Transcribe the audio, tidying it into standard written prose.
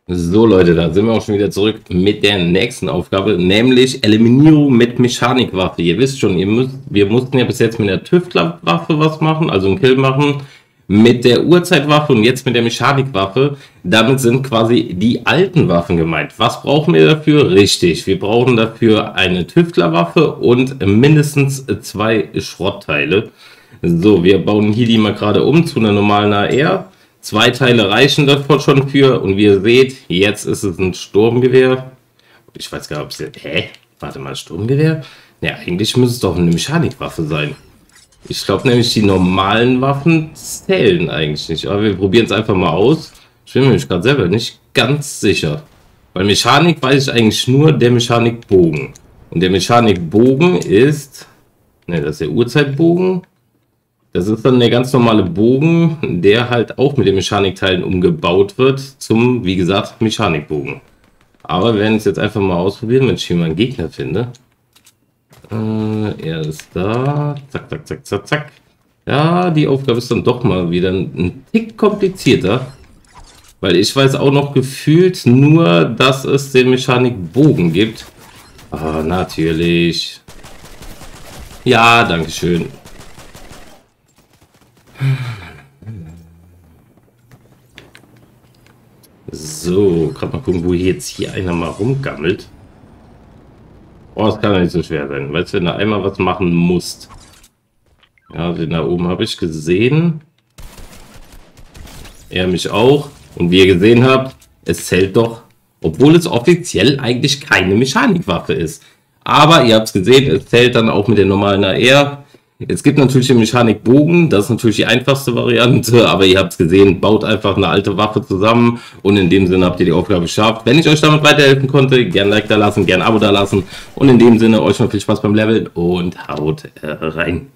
So Leute, da sind wir auch schon wieder zurück mit der nächsten Aufgabe, nämlich Eliminierung mit Mechanikwaffe. Ihr wisst schon, wir mussten ja bis jetzt mit der Tüftlerwaffe was machen, also einen Kill machen, mit der Uhrzeitwaffe und jetzt mit der Mechanikwaffe. Damit sind quasi die alten Waffen gemeint. Was brauchen wir dafür? Richtig, wir brauchen dafür eine Tüftlerwaffe und mindestens 2 Schrottteile. So, wir bauen hier die mal gerade um zu einer normalen AR. 2 Teile reichen davon schon für und wie ihr seht, jetzt ist es ein Sturmgewehr. Ich weiß gar nicht, ob es jetzt... Warte mal, Sturmgewehr? Ja, eigentlich müsste es doch eine Mechanikwaffe sein. Ich glaube nämlich, die normalen Waffen zählen eigentlich nicht. Aber wir probieren es einfach mal aus. Ich bin mir nämlich gerade selber nicht ganz sicher. Weil Mechanik weiß ich eigentlich nur der Mechanikbogen. Und der Mechanikbogen ist... Ne, das ist der Uhrzeitbogen. Das ist dann der ganz normale Bogen, der halt auch mit den Mechanikteilen umgebaut wird zum, wie gesagt, Mechanikbogen. Aber wir werden es jetzt einfach mal ausprobieren, wenn ich hier mal einen Gegner finde. Er ist da. Zack, zack, zack, zack, zack. Ja, die Aufgabe ist dann doch mal wieder ein Tick komplizierter. Weil ich weiß auch noch gefühlt nur, dass es den Mechanikbogen gibt. Ah, natürlich. Ja, danke schön. So, gerade mal gucken, wo jetzt hier einer mal rumgammelt. Oh, das kann ja nicht so schwer sein, weil wenn du einmal was machen musst. Ja, den da oben habe ich gesehen. Er mich auch. Und wie ihr gesehen habt, es zählt doch, obwohl es offiziell eigentlich keine Mechanikwaffe ist. Aber ihr habt es gesehen, es zählt dann auch mit der normalen AR. Es gibt natürlich den Mechanikbogen, das ist natürlich die einfachste Variante, aber ihr habt es gesehen, baut einfach eine alte Waffe zusammen und in dem Sinne habt ihr die Aufgabe geschafft. Wenn ich euch damit weiterhelfen konnte, gerne ein Like da lassen, gerne ein Abo da lassen und in dem Sinne euch noch viel Spaß beim Leveln und haut rein.